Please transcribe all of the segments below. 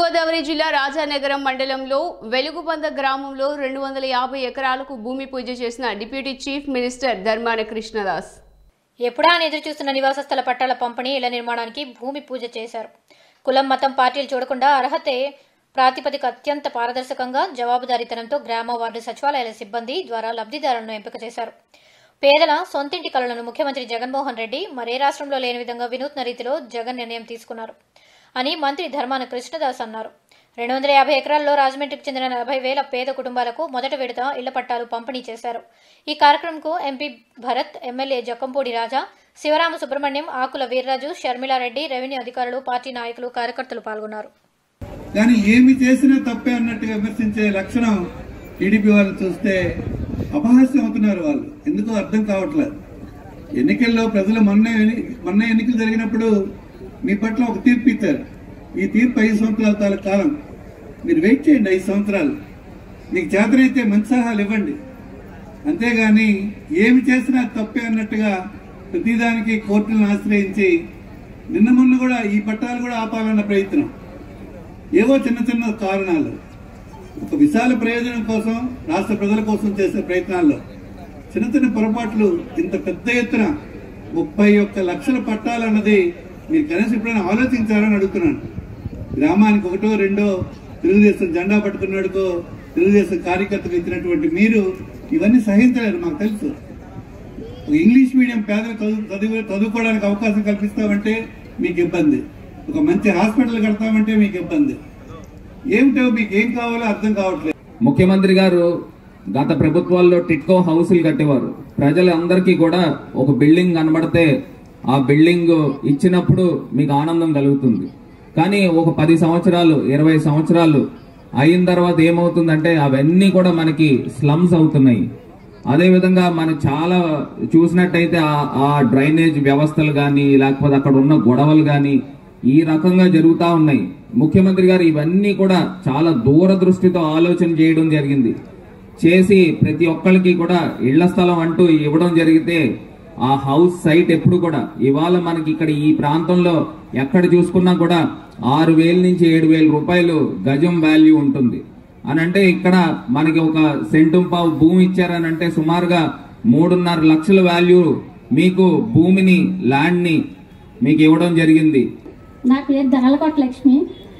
తూర్పుగోదావరి జిల్లా రాజానగరం మండలంలో వెలుగుబంద గ్రామంలో 250 ఎకరాలకు భూమి పూజ చేసిన deputy chief minister Dharmana Krishnadas. ఎప్పుడా ఎదురు చూస్తున్న నివాస స్థల పట్టాల పంపిణీ, ఇళ్ల నిర్మాణానికి భూమి పూజ చేశారు. కులం, మతం, పార్టీలు చూడకుండా అర్హతే ప్రాతిపదిక అత్యంత పారదర్శకంగా, జవాబుదారీతనంతో గ్రామ వార్డు సచివాలయాల సిబ్బంది ద్వారా లబ్ధిదారులను ఎంపిక చేశారు. పేదల సొంతింటి కలలను ముఖ్యమంత్రి జగన్మోహన్ రెడ్డి మరే రాష్ట్రంలో లేని విధంగా వినూత్న రీతిలో జగన్ నిర్ణయం తీసుకున్నారు అని మంత్రి ధర్మాన కృష్ణదాస్ అన్నారు. 250 ఎకరాల్లో రాజమండ్రికి చెందిన 40,000 పేద కుటుంబాలకు మొదటి విడత ఇళ్ల పట్టాలు పంపిణీ చేశారు. ఈ కార్యక్రమంకు MP Bharat, MLA Jakkampudi Raja, Sivarama Subrahmanyam, Akula Veerraju, Sharmila Reddy, revenue అధికారులు, పార్టీ నాయకులు, కార్యకర్తలు పాల్గొన్నారు. కానీ ఏమి చేసినా తప్పే అన్నట్టుగా విమర్శించే లక్షణం టీడీపీ వాళ్ళు చూస్తే అపహాస్యం అవుతున్నారు. వాళ్ళు ఎందుకో అర్థం కావట్లేదు. ఎన్నికల్లో ప్రజలు మొన్న ఎన్నికలు జరిగినప్పుడు మీ పట్ల ఒక తీర్పు ఇచ్చారు. ఈ తీర్పు 5 సంవత్సరాల కాలం. మీరు వెయిట్ చేయండి 5 సంవత్సరాలు. మీకు చేతనైతే మంచి సలహాలు ఇవ్వండి. అంతేగాని ఏమి చేసినా తప్పే అన్నట్టుగా ప్రతిదానికి కోర్టులను ఆశ్రయించి నిన్న మొన్న కూడా ఈ పట్టాలు కూడా ఆపాలన్న ప్రయత్నం, ఏవో చిన్న చిన్న కారణాలు, ఒక విశాల ప్రయోజనం కోసం, రాష్ట్ర ప్రజల కోసం చేసే ప్రయత్నాల్లో చిన్న చిన్న పొరపాట్లు ఇంత పెద్ద ఎత్తున 31 లక్షల పట్టాలన్నది మీరు కనీసం ఎప్పుడైనా ఆలోచించారని అడుగుతున్నాను. గ్రామానికి 1, 2 తెలుగుదేశం జెండా పట్టుకున్నాడుకో, తెలుగుదేశం కార్యకర్తకు ఇచ్చినటువంటి మీరు ఇవన్నీ సహించలేరు. మాకు తెలుసు. ఒక ఇంగ్లీష్ మీడియం పేదలు చదువుకోవడానికి అవకాశం కల్పిస్తామంటే మీకు ఇబ్బంది, ఒక మంచి హాస్పిటల్ కడతామంటే మీకు ఇబ్బంది. ఏమిటో మీకు ఏం కావాలో అర్థం కావట్లేదు. ముఖ్యమంత్రి గారు గత ప్రభుత్వాల్లో టిట్కో హౌసులు కట్టేవారు. ప్రజలందరికీ కూడా ఒక బిల్డింగ్ కనబడితే ఆ బిల్డింగ్ ఇచ్చినప్పుడు మీకు ఆనందం కలుగుతుంది. కానీ ఒక 10 సంవత్సరాలు 20 సంవత్సరాలు అయిన తర్వాత ఏమవుతుందంటే అవన్నీ కూడా మనకి స్లమ్స్ అవుతున్నాయి. అదేవిధంగా మనం చాలా చూసినట్టయితే ఆ డ్రైనేజ్ వ్యవస్థలు కానీ, లేకపోతే అక్కడ ఉన్న గొడవలు కానీ ఈ రకంగా జరుగుతూ ఉన్నాయి. ముఖ్యమంత్రి గారు ఇవన్నీ కూడా చాలా దూరదృష్టితో ఆలోచన చేయడం జరిగింది. చేసి ప్రతి ఒక్కరికి కూడా ఇళ్ల స్థలం అంటూ ఇవ్వడం జరిగితే ఆ హౌస్ సైట్ ఎప్పుడు కూడా ఇవాళ మనకి ఇక్కడ ఈ ప్రాంతంలో ఎక్కడ చూసుకున్నా కూడా 6,000 నుంచి 7,000 రూపాయలు గజం వాల్యూ ఉంటుంది అని అంటే, ఇక్కడ మనకి ఒక సెంటుంపావు భూమి ఇచ్చారని అంటే సుమారుగా 3.5 లక్షల వాల్యూ మీకు భూమిని, ల్యాండ్ ని మీకు ఇవ్వడం జరిగింది. నా పేరు ధనలకోట లక్ష్మి.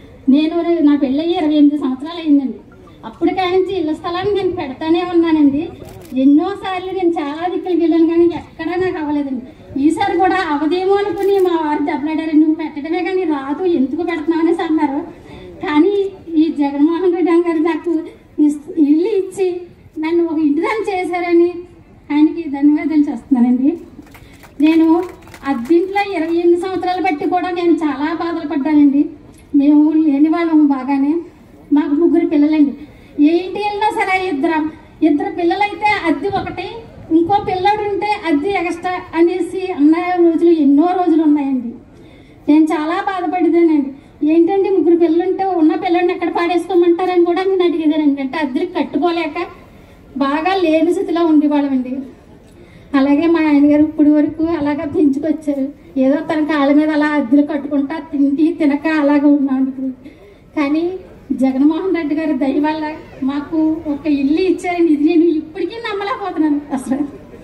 నా పెళ్ళయ్యి 28 సంవత్సరాలు అయిందండి. అప్పుడు కానించి ఇళ్ల స్థలాన్ని నేను పెడతానే ఉన్నానండి. ఎన్నోసార్లు నేను చాలా దిక్కులకి వెళ్ళాను, కానీ ఎక్కడా నాకు అవ్వలేదండి. ఈసారి కూడా అవదేమో అనుకుని మా వారు దెబ్బలాడారు. నువ్వు పెట్టడమే కానీ రాదు, ఎందుకు పెడుతున్నావు అనేసి అన్నారు. కానీ ఈ జగన్మోహన్ రెడ్డి గారు నాకు ఇల్లు ఇచ్చి నన్ను ఒక ఇంటిదాన్ని చేశారని ఆయనకి ధన్యవాదాలు చేస్తున్నానండి. నేను అద్దింట్లో 28 సంవత్సరాలు బట్టి కూడా నేను చాలా బాధలు పడ్డానండి. మేము లేని వాళ్ళము బాగానే. మాకు 3 పిల్లలండి. ఏ ఇంటి వెళ్ళినా సరే ఇద్దరు పిల్లలైతే అద్దె ఒకటి, ఇంకో పిల్లడు ఉంటే అద్దె ఎక్స్ట్రా అనేసి అన్న రోజులు ఎన్నో రోజులు ఉన్నాయండి. నేను చాలా బాధపడేదానండి. ఏంటంటే 3 పిల్లలుంటే ఉన్న పిల్లల్ని ఎక్కడ పాడేసుకోమంటారని కూడా నేను అడిగేదానండి. అంటే అద్దెకి కట్టుకోలేక బాగా లేని స్థితిలో ఉండేవాళ్ళమండి. అలాగే మా ఆయనగారు ఇప్పుడు వరకు అలాగా పెంచుకొచ్చారు. ఏదో తన కాళ్ళ మీద అలా అద్దెలు కట్టుకుంటా తిండి తినక అలాగే ఉన్నాడు. కానీ జగన్మోహన్ రెడ్డి గారి దయ వల్ల మాకు ఒక ఇల్లు ఇచ్చారని ఇది నేను ఇప్పటికీ నమ్మలేకపోతున్నాను. అసలు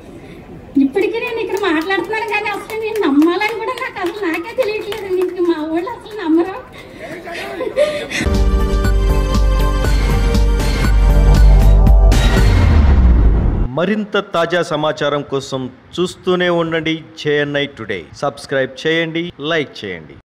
ఇప్పటికీ నేను ఇక్కడ మాట్లాడుతున్నాను, కానీ అసలు నేను నమ్మాలని కూడా నాకే తెలియట్లేదండి. ఇంక మా వాళ్ళు అసలు నమ్మరు. మరింత తాజా సమాచారం కోసం చూస్తూనే ఉండండి JNI టుడే. సబ్స్క్రైబ్ చేయండి, లైక్ చేయండి.